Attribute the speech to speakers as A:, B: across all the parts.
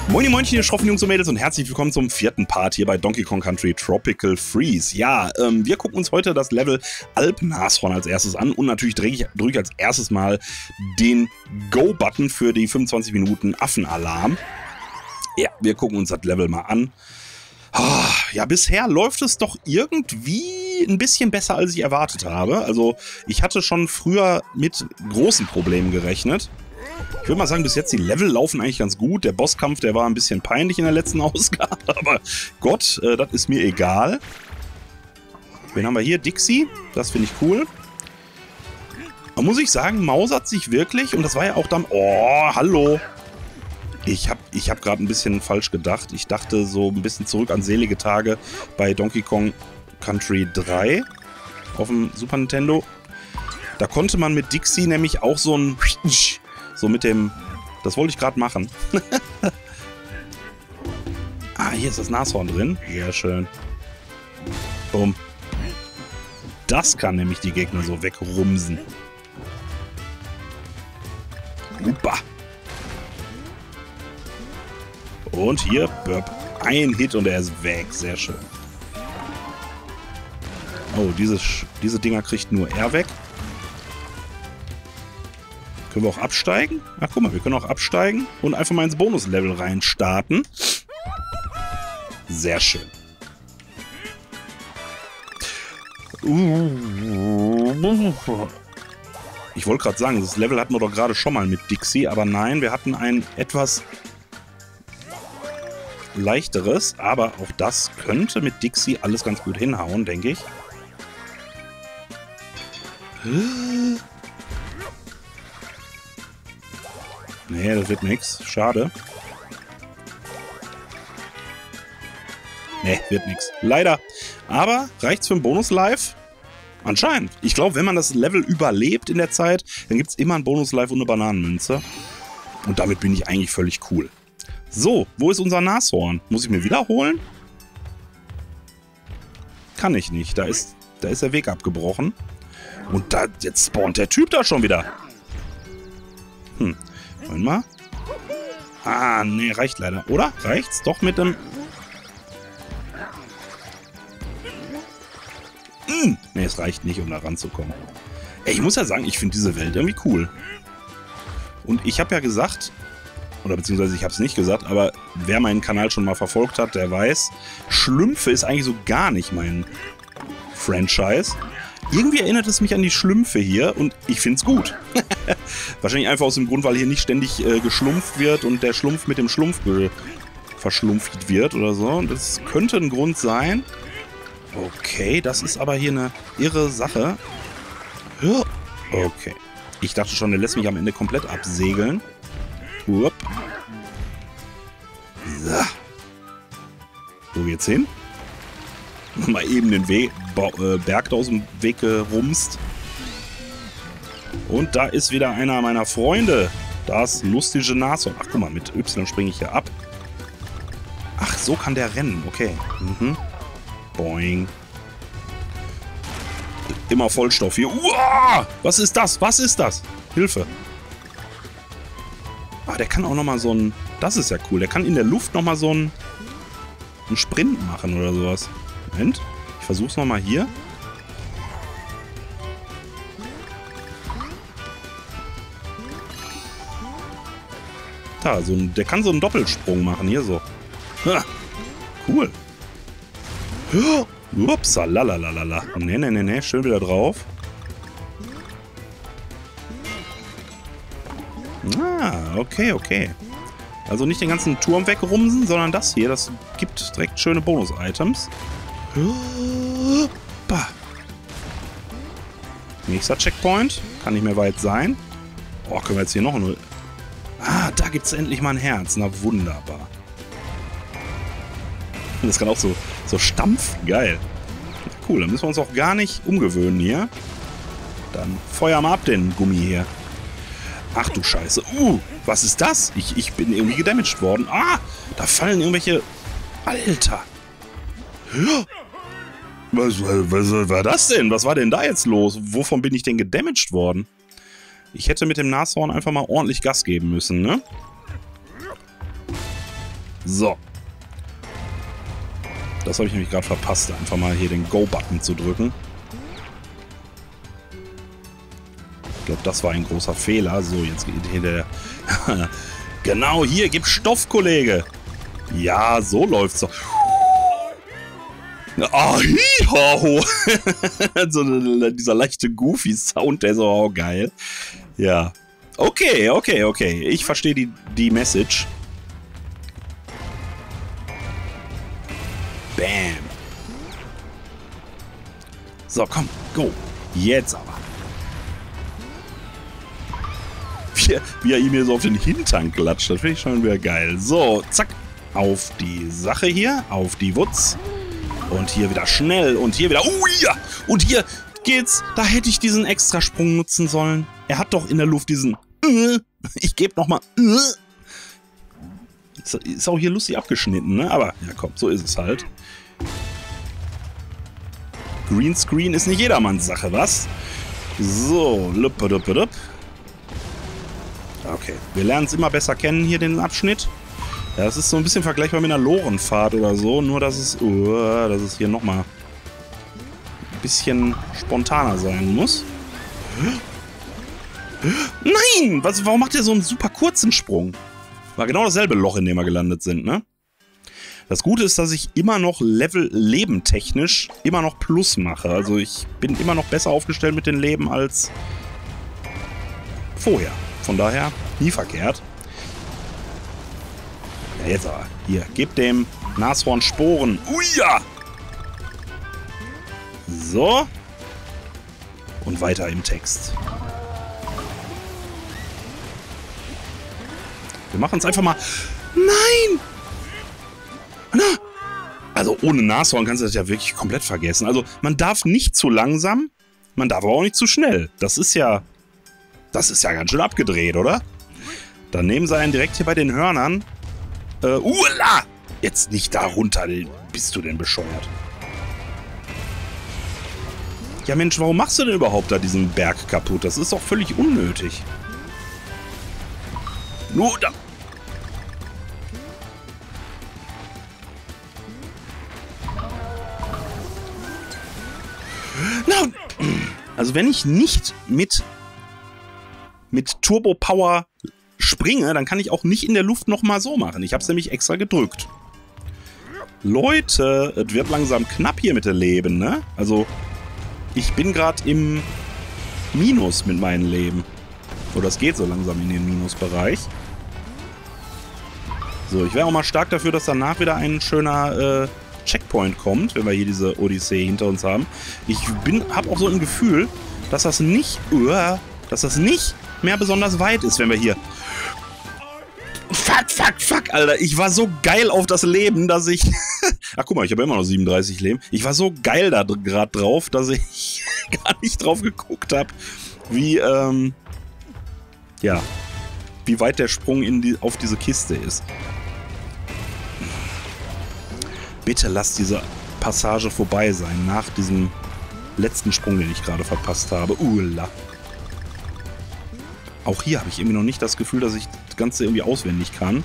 A: Moin Moinchen, ihr schroffen Jungs und Mädels und herzlich willkommen zum vierten Part hier bei Donkey Kong Country Tropical Freeze. Ja, wir gucken uns heute das Level Alpnashorn als erstes an und natürlich drücke ich als erstes mal den Go-Button für die 25 Minuten Affenalarm. Ja, wir gucken uns das Level mal an. Ja, bisher läuft es doch irgendwie ein bisschen besser, als ich erwartet habe. Also, ich hatte schon früher mit großen Problemen gerechnet. Ich würde mal sagen, bis jetzt die Level laufen eigentlich ganz gut. Der Bosskampf, der war ein bisschen peinlich in der letzten Ausgabe, aber Gott, das ist mir egal. Wen haben wir hier? Dixie, das finde ich cool. Da muss ich sagen, mausert sich wirklich, und das war ja auch dann... Oh, hallo! Ich hab gerade ein bisschen falsch gedacht. Ich dachte so ein bisschen zurück an selige Tage bei Donkey Kong Country 3 auf dem Super Nintendo. Da konnte man mit Dixie nämlich auch so ein... So mit dem... Das wollte ich gerade machen. Ah, hier ist das Nashorn drin. Sehr schön. Boom. Das kann nämlich die Gegner so wegrumsen. Upa. Und hier, Burp. Ein Hit und er ist weg. Sehr schön. Oh, diese Dinger kriegt nur er weg. Können wir auch absteigen? Ach, guck mal, wir können auch absteigen und einfach mal ins Bonuslevel rein starten. Sehr schön. Ich wollte gerade sagen, das Level hatten wir doch gerade schon mal mit Dixie, aber nein, wir hatten ein etwas leichteres, aber auch das könnte mit Dixie alles ganz gut hinhauen, denke ich. Nee, das wird nix. Schade. Nee, wird nix. Leider. Aber reicht's für ein Bonus-Live? Anscheinend. Ich glaube, wenn man das Level überlebt in der Zeit, dann gibt's immer ein Bonus-Live und eine Bananenmünze. Und damit bin ich eigentlich völlig cool. So, wo ist unser Nashorn? Muss ich mir wiederholen? Kann ich nicht. Da ist der Weg abgebrochen. Und da, jetzt spawnt der Typ da schon wieder. Wollen wir mal? Ah, nee, reicht leider. Oder? Reicht's doch mit dem... Nee, es reicht nicht, um da ranzukommen. Ey, ich muss ja sagen, ich finde diese Welt irgendwie cool. Und ich habe ja gesagt, oder beziehungsweise ich habe es nicht gesagt, aber wer meinen Kanal schon mal verfolgt hat, der weiß, Schlümpfe ist eigentlich so gar nicht mein Franchise. Irgendwie erinnert es mich an die Schlümpfe hier und ich find's gut. Wahrscheinlich einfach aus dem Grund, weil hier nicht ständig geschlumpft wird und der Schlumpf mit dem Schlumpf verschlumpft wird oder so. Das könnte ein Grund sein. Okay, das ist aber hier eine irre Sache. Okay. Ich dachte schon, der lässt mich am Ende komplett absegeln. Hup. So. Wo geht's hin? Mal eben den Berg da aus dem Weg gerumst. Und da ist wieder einer meiner Freunde. Das lustige Nashorn. Ach, guck mal, mit Y springe ich hier ab. Ach, so kann der rennen. Okay. Boing. Immer Vollstoff hier. Uah! Was ist das? Was ist das? Hilfe. Ah, der kann auch nochmal so ein... Das ist ja cool. Der kann in der Luft nochmal so einen Sprint machen oder sowas. Moment. Ich versuch's nochmal hier. Da, der kann so einen Doppelsprung machen, hier so. Ha, cool. Ups, lalalala. Nee, schön wieder drauf. Ah, okay. Also nicht den ganzen Turm wegrumsen, sondern das hier, das gibt direkt schöne Bonus-Items. Nächster Checkpoint. Kann nicht mehr weit sein. Oh, können wir jetzt hier noch eine... Ah, da gibt es endlich mal ein Herz. Na, wunderbar. Das kann auch so stampfen. Geil. Cool, dann müssen wir uns auch gar nicht umgewöhnen hier. Dann feuer mal ab den Gummi hier. Ach du Scheiße. Was ist das? Ich bin irgendwie gedamaged worden. Ah, da fallen irgendwelche... Alter. Was war das denn? Was war denn da jetzt los? Wovon bin ich denn gedamaged worden? Ich hätte mit dem Nashorn einfach mal ordentlich Gas geben müssen, ne? So. Das habe ich nämlich gerade verpasst, einfach mal hier den Go-Button zu drücken. Ich glaube, das war ein großer Fehler. So, jetzt geht hier der... Genau, hier, gib Stoff, Kollege. Ja, so läuft's doch. Ah, hiho. So dieser leichte Goofy-Sound, der ist auch geil. Ja. Okay. Ich verstehe die Message. Bam. So, komm, go. Jetzt aber. Wie er ihm hier so auf den Hintern klatscht. Das finde ich schon wieder geil. So, zack. Auf die Sache hier. Auf die Wutz. Und hier wieder schnell. Und hier wieder... ja. Und hier geht's. Da hätte ich diesen Extrasprung nutzen sollen. Er hat doch in der Luft diesen... Ich gebe nochmal... Ist auch hier lustig abgeschnitten, ne? Aber, ja komm, so ist es halt. Greenscreen ist nicht jedermanns Sache, was? So, okay, wir lernen es immer besser kennen hier, den Abschnitt. Ja, das ist so ein bisschen vergleichbar mit einer Lorenfahrt oder so, nur dass es hier nochmal ein bisschen spontaner sein muss. Nein! Warum macht er so einen super kurzen Sprung? War genau dasselbe Loch, in dem wir gelandet sind, ne? Das Gute ist, dass ich immer noch Level-Leben technisch immer noch Plus mache. Also ich bin immer noch besser aufgestellt mit den Leben als vorher. Von daher nie verkehrt. Ja, jetzt aber. Hier, gebt dem Nashorn Sporen. Uja! So. Und weiter im Text. Wir machen es einfach mal... Nein! Na! Also ohne Nashorn kannst du das ja wirklich komplett vergessen. Also man darf nicht zu langsam, man darf aber auch nicht zu schnell. Das ist ja ganz schön abgedreht, oder? Dann nehmen sie einen direkt hier bei den Hörnern. Uala! Jetzt nicht da runter, bist du denn bescheuert? Ja Mensch, warum machst du denn überhaupt da diesen Berg kaputt? Das ist doch völlig unnötig. Nur da. Na, also wenn ich nicht mit Turbo Power springe, dann kann ich auch nicht in der Luft nochmal so machen. Ich habe es nämlich extra gedrückt. Leute, es wird langsam knapp hier mit dem Leben, ne? Also, ich bin gerade im Minus mit meinem Leben. Oder es geht so langsam in den Minusbereich. So, ich wäre auch mal stark dafür, dass danach wieder ein schöner Checkpoint kommt, wenn wir hier diese Odyssee hinter uns haben. Ich habe auch so ein Gefühl, dass das nicht mehr besonders weit ist, wenn wir hier... Fuck, Alter. Ich war so geil auf das Leben, dass ich... Ach, guck mal, ich habe immer noch 37 Leben. Ich war so geil da gerade drauf, dass ich gar nicht drauf geguckt habe, wie, ja, wie weit der Sprung auf diese Kiste ist. Bitte lass diese Passage vorbei sein, nach diesem letzten Sprung, den ich gerade verpasst habe. Ulla. Auch hier habe ich irgendwie noch nicht das Gefühl, dass ich das Ganze irgendwie auswendig kann.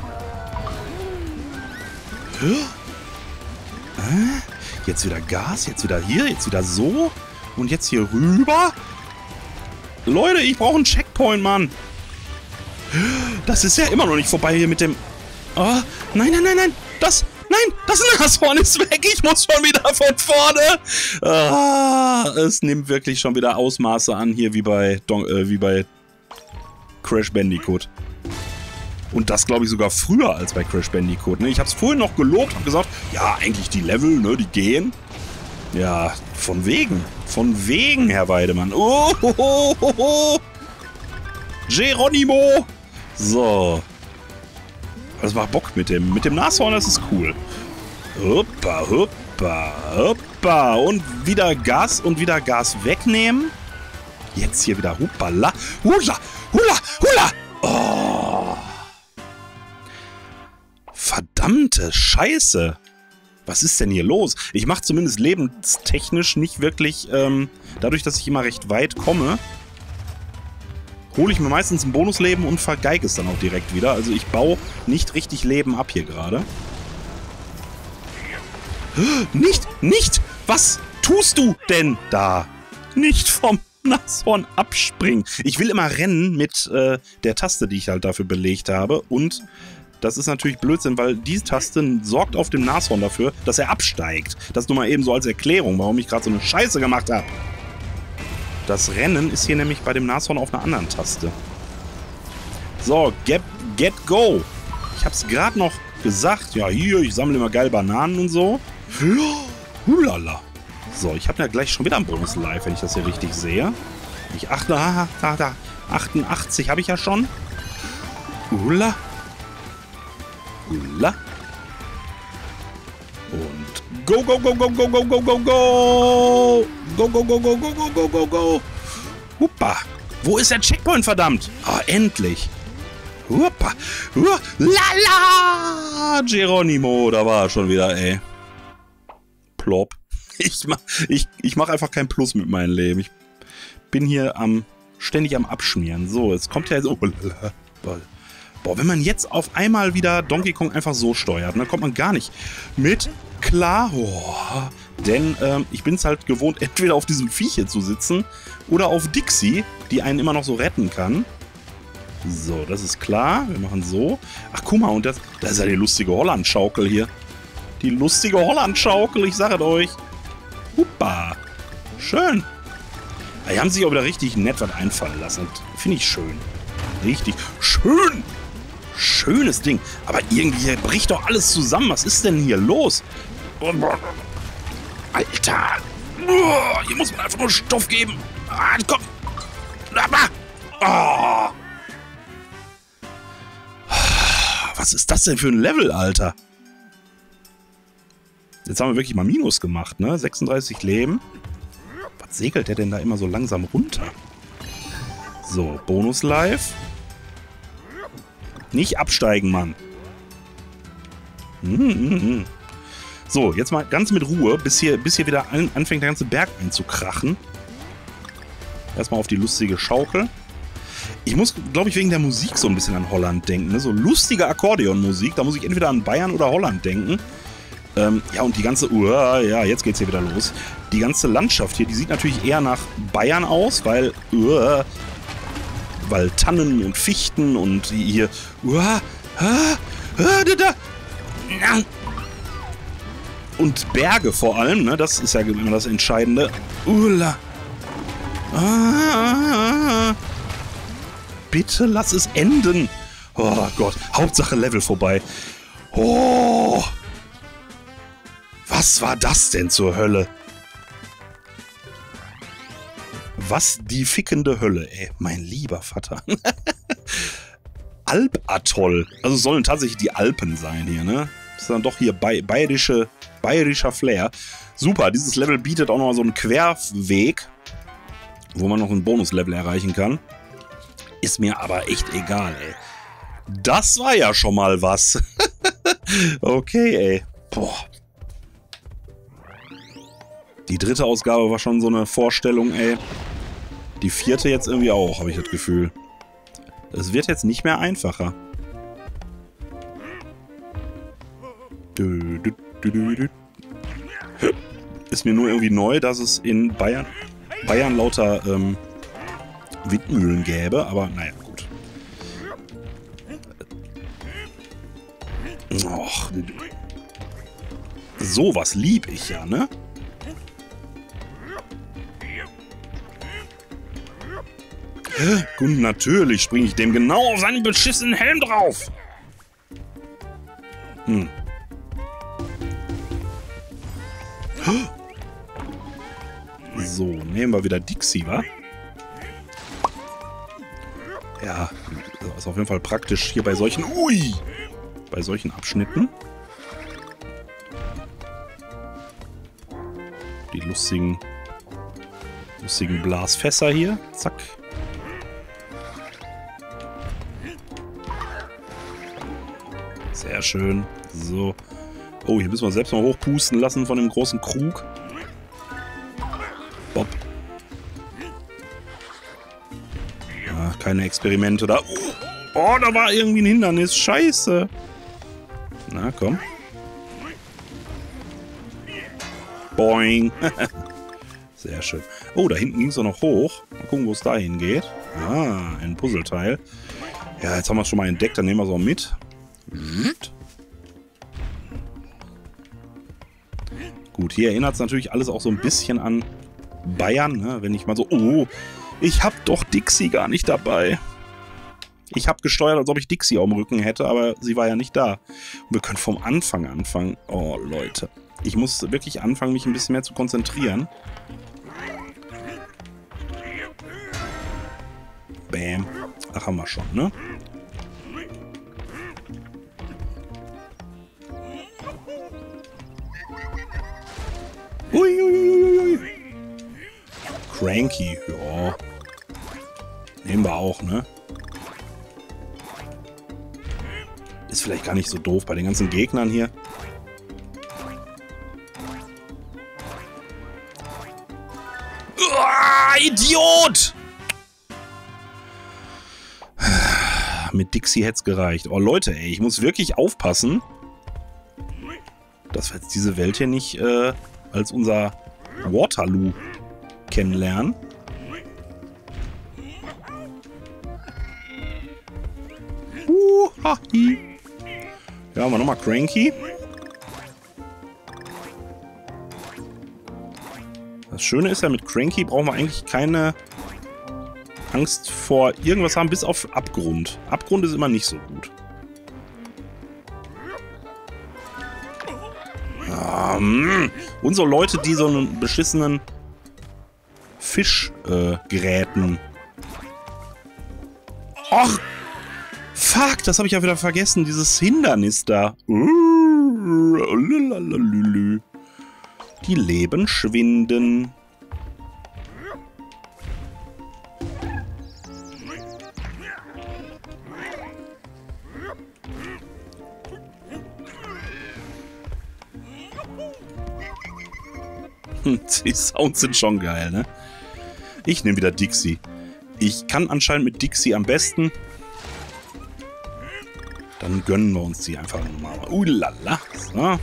A: Jetzt wieder Gas, jetzt wieder hier, jetzt wieder so. Und jetzt hier rüber. Leute, ich brauche einen Checkpoint, Mann. Das ist ja immer noch nicht vorbei hier mit dem... Oh, nein. Das Nashorn ist weg. Ich muss schon wieder von vorne. Es nimmt wirklich schon wieder Ausmaße an hier wie bei Crash Bandicoot. Und das glaube ich sogar früher als bei Crash Bandicoot. Ne? Ich habe es vorhin noch gelobt, habe gesagt, ja, eigentlich die Level, ne, die gehen. Ja, von wegen, Herr Weidemann. Oh. Geronimo. So. Das macht Bock mit dem Nashorn, das ist cool. Hoppa. Und wieder Gas wegnehmen. Jetzt hier wieder Hupala. Hula. Oh. Verdammte Scheiße. Was ist denn hier los? Ich mache zumindest lebenstechnisch nicht wirklich, dadurch, dass ich immer recht weit komme, hole ich mir meistens ein Bonusleben und vergeige es dann auch direkt wieder. Also ich baue nicht richtig Leben ab hier gerade. Nicht! Nicht! Was tust du denn da? Nicht vom Nashorn abspringen. Ich will immer rennen mit der Taste, die ich halt dafür belegt habe. Und das ist natürlich Blödsinn, weil diese Taste sorgt auf dem Nashorn dafür, dass er absteigt. Das nur mal eben so als Erklärung, warum ich gerade so eine Scheiße gemacht habe. Das Rennen ist hier nämlich bei dem Nashorn auf einer anderen Taste. So, get go. Ich hab's gerade noch gesagt. Ja, hier, ich sammle immer geil Bananen und so. Hulala. So, ich habe ja gleich schon wieder einen Bonus-Live, wenn ich das hier richtig sehe. Ich achte, da, 88 habe ich ja schon. Hula. Hula. Und go, go, go, go, go, go, go, go, go. Go, go, go, go, go, go, go, go, go. Huppa. Wo ist der Checkpoint, verdammt? Ah, endlich. Huppa. Lala. Geronimo, da war er schon wieder, ey. Plop. Ich mach einfach kein Plus mit meinem Leben. Ich bin hier ständig am Abschmieren. So, jetzt kommt ja jetzt... Oh, boah, wenn man jetzt auf einmal wieder Donkey Kong einfach so steuert, dann kommt man gar nicht mit klar. Oh, denn ich bin es halt gewohnt, entweder auf diesem Viech hier zu sitzen oder auf Dixie, die einen immer noch so retten kann. So, das ist klar. Wir machen so. Ach, guck mal, und das ist ja die lustige Holland-Schaukel hier. Die lustige Holland-Schaukel, ich sage es euch. Huppa. Schön. Die haben sich auch wieder richtig nett was einfallen lassen. Finde ich schön. Richtig schön. Schönes Ding. Aber irgendwie bricht doch alles zusammen. Was ist denn hier los? Alter. Hier muss man einfach nur Stoff geben. Komm. Oh. Was ist das denn für ein Level, Alter? Jetzt haben wir wirklich mal Minus gemacht, ne? 36 Leben. Was segelt der denn da immer so langsam runter? So, Bonus-Live. Nicht absteigen, Mann. So, jetzt mal ganz mit Ruhe, bis hier wieder anfängt der ganze Berg einzukrachen. Erstmal auf die lustige Schaukel. Ich muss, glaube ich, wegen der Musik so ein bisschen an Holland denken. Ne? So lustige Akkordeonmusik, da muss ich entweder an Bayern oder Holland denken. Ja, und die ganze... ja, jetzt geht's hier wieder los. Die ganze Landschaft hier, die sieht natürlich eher nach Bayern aus, weil Tannen und Fichten und hier... Und Berge vor allem, ne? Das ist ja immer das Entscheidende. Bitte lass es enden. Oh Gott, Hauptsache Level vorbei. Oh... Was war das denn zur Hölle? Was die fickende Hölle, ey. Mein lieber Vater. Alpatoll. Also es sollen tatsächlich die Alpen sein hier, ne? Das ist dann doch hier bayerischer Flair. Super, dieses Level bietet auch noch so einen Querweg, wo man noch ein Bonuslevel erreichen kann. Ist mir aber echt egal, ey. Das war ja schon mal was. Okay, ey. Boah. Die dritte Ausgabe war schon so eine Vorstellung, ey. Die vierte jetzt irgendwie auch, habe ich das Gefühl. Es wird jetzt nicht mehr einfacher. Ist mir nur irgendwie neu, dass es in Bayern lauter Windmühlen gäbe, aber naja, gut. Och, sowas lieb ich ja, ne? Und natürlich springe ich dem genau auf seinen beschissenen Helm drauf. So, nehmen wir wieder Dixie, wa? Ja, ist auf jeden Fall praktisch hier bei solchen... Ui! Bei solchen Abschnitten. Die lustigen Blasfässer hier. Zack. Sehr schön. So. Oh, hier müssen wir selbst mal hochpusten lassen von dem großen Krug. Bob. Ja, keine Experimente da. Oh, da war irgendwie ein Hindernis. Scheiße. Na, komm. Boing. Sehr schön. Oh, da hinten ging es doch noch hoch. Mal gucken, wo es da hingeht. Ah, ein Puzzleteil. Ja, jetzt haben wir es schon mal entdeckt. Dann nehmen wir es auch mit. Gut, hier erinnert es natürlich alles auch so ein bisschen an Bayern, ne? Wenn ich mal so... Oh, ich hab doch Dixie gar nicht dabei. Ich habe gesteuert, als ob ich Dixie auf dem Rücken hätte, aber sie war ja nicht da. Und wir können vom Anfang anfangen. Oh, Leute. Ich muss wirklich anfangen, mich ein bisschen mehr zu konzentrieren. Bam. Ach, haben wir schon, ne? Uiuiuiui. Cranky, ja. Nehmen wir auch, ne? Ist vielleicht gar nicht so doof bei den ganzen Gegnern hier. Uah, Idiot! Mit Dixie hätte es gereicht. Oh Leute, ey, ich muss wirklich aufpassen, dass wir jetzt diese Welt hier nicht als unser Waterloo kennenlernen. Ja, haben wir nochmal Cranky. Das Schöne ist ja, mit Cranky brauchen wir eigentlich keine Angst vor irgendwas haben, bis auf Abgrund. Abgrund ist immer nicht so gut. Und so Leute, die so einen beschissenen Fisch gräten. Ach! Fuck, das habe ich ja wieder vergessen. Dieses Hindernis da. Die Leben schwinden. Die Sounds sind schon geil, ne? Ich nehme wieder Dixie. Ich kann anscheinend mit Dixie am besten. Dann gönnen wir uns die einfach mal. Lala. So.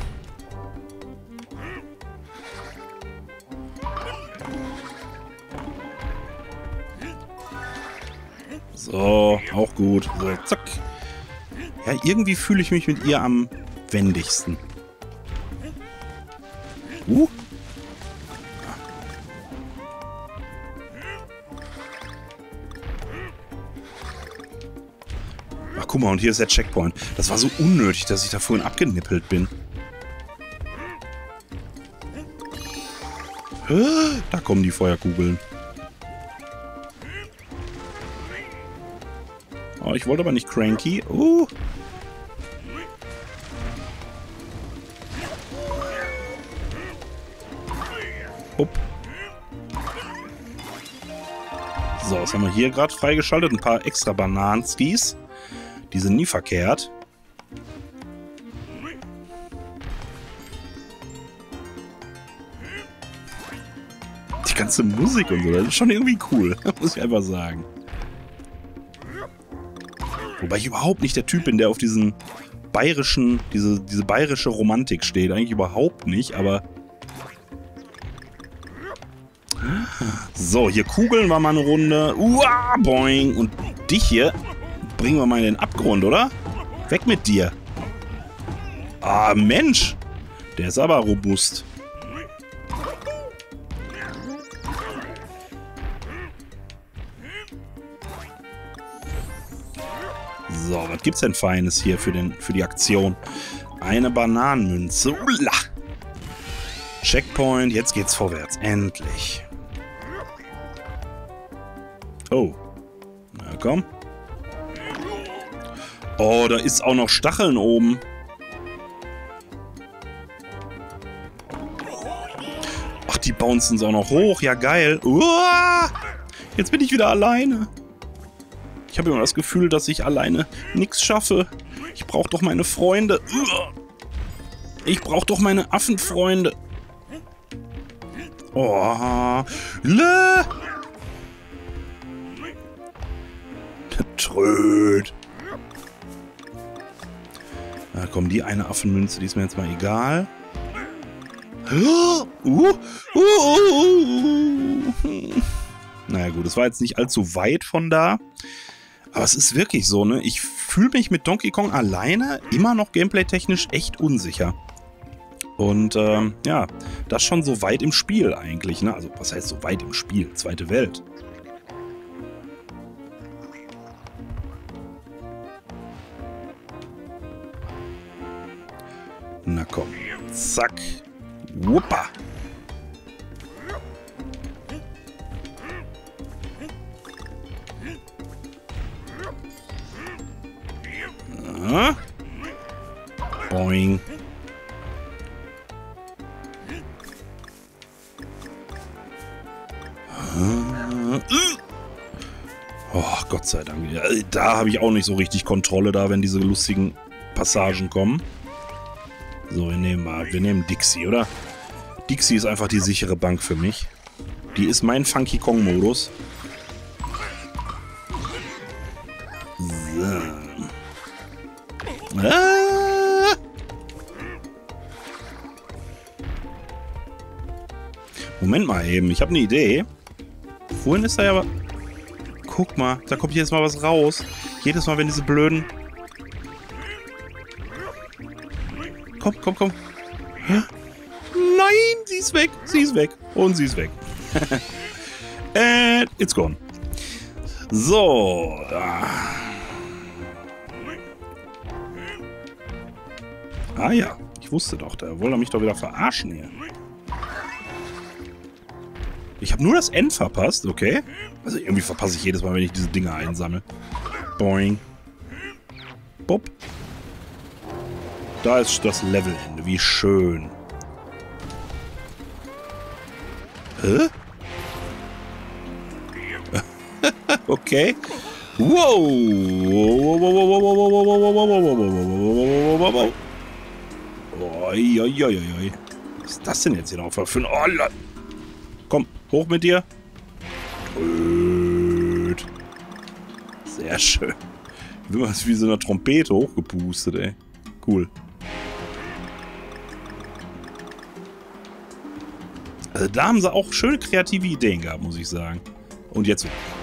A: So, auch gut. So, zack. Ja, irgendwie fühle ich mich mit ihr am wendigsten. Ach, guck mal, und hier ist der Checkpoint. Das war so unnötig, dass ich da vorhin abgenippelt bin. Da kommen die Feuerkugeln. Oh, ich wollte aber nicht Cranky. Hopp. So, was haben wir hier gerade freigeschaltet? Ein paar extra Bananskis. Die sind nie verkehrt. Die ganze Musik und so, das ist schon irgendwie cool. Muss ich einfach sagen. Wobei ich überhaupt nicht der Typ bin, der auf diesen bayerischen, diese bayerische Romantik steht. Eigentlich überhaupt nicht, aber... So, hier kugeln wir mal eine Runde. Uah, boing. Und dich hier bringen wir mal in den Abgrund, oder? Weg mit dir. Ah, Mensch. Der ist aber robust. So, was gibt's denn Feines hier für die Aktion? Eine Bananenmünze. Ula. Checkpoint, jetzt geht's vorwärts. Endlich. Oh. Na komm. Oh, da ist auch noch Stacheln oben. Ach, die bouncen auch noch hoch. Ja, geil. Uah! Jetzt bin ich wieder alleine. Ich habe immer das Gefühl, dass ich alleine nichts schaffe. Ich brauche doch meine Freunde. Ich brauche doch meine Affenfreunde. Oh. Tröd. Na komm, die eine Affenmünze, die ist mir jetzt mal egal. Naja gut, es war jetzt nicht allzu weit von da. Aber es ist wirklich so, ne? Ich fühle mich mit Donkey Kong alleine immer noch gameplay-technisch echt unsicher. Und ja, das schon so weit im Spiel eigentlich, ne? Also was heißt so weit im Spiel? Zweite Welt. Na komm. Zack. Wuppa. Na. Boing. Oh, Gott sei Dank. Ja, da habe ich auch nicht so richtig Kontrolle da, wenn diese lustigen Passagen kommen. So, wir nehmen Dixie, oder? Dixie ist einfach die sichere Bank für mich. Die ist mein Funky Kong-Modus. So. Ah! Moment mal eben, ich habe eine Idee. Vorhin ist da ja... Guck mal, da kommt jedes Mal was raus. Jedes Mal, wenn diese blöden... Komm, komm, komm. Hä? Nein, sie ist weg. Sie ist weg. Und sie ist weg. And it's gone. So. Ah ja, ich wusste doch, da wollte er mich doch wieder verarschen hier. Ich habe nur das End verpasst, okay? Also irgendwie verpasse ich jedes Mal, wenn ich diese Dinger einsammle. Boing. Bob. Da ist das Levelende. Wie schön. Hä? Okay. Wow. Oi. Was ist das denn jetzt hier noch für ein... Oh, komm, hoch mit dir. Tröd. Sehr schön. Wie was wie so eine Trompete hochgepustet, ey. Cool. Also da haben sie auch schöne kreative Ideen gehabt, muss ich sagen. Und jetzt...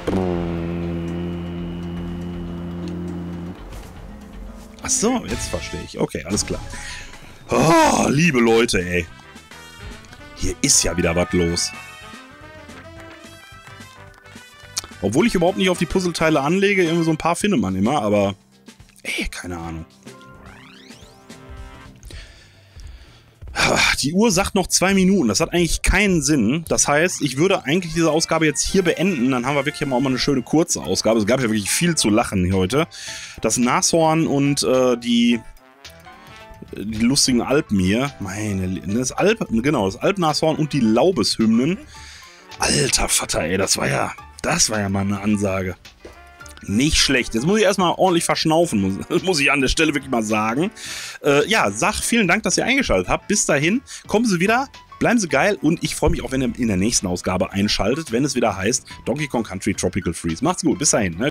A: Ach so, jetzt verstehe ich. Okay, alles klar. Oh, liebe Leute, ey. Hier ist ja wieder was los. Obwohl ich überhaupt nicht auf die Puzzleteile anlege, irgendwie so ein paar findet man immer, aber... Ey, keine Ahnung. Die Uhr sagt noch 2 Minuten. Das hat eigentlich keinen Sinn. Das heißt, ich würde eigentlich diese Ausgabe jetzt hier beenden. Dann haben wir wirklich auch mal eine schöne kurze Ausgabe. Es gab ja wirklich viel zu lachen hier heute. Das Nashorn und die lustigen Alpen hier. Das Alpnashorn und die Laubeshymnen. Alter Vater, ey, das war ja mal eine Ansage. Nicht schlecht. Jetzt muss ich erstmal ordentlich verschnaufen, muss ich an der Stelle wirklich mal sagen. Ja, vielen Dank, dass ihr eingeschaltet habt. Bis dahin, kommen Sie wieder, bleiben Sie geil und ich freue mich auch, wenn ihr in der nächsten Ausgabe einschaltet, wenn es wieder heißt Donkey Kong Country Tropical Freeze. Macht's gut, bis dahin. Ne?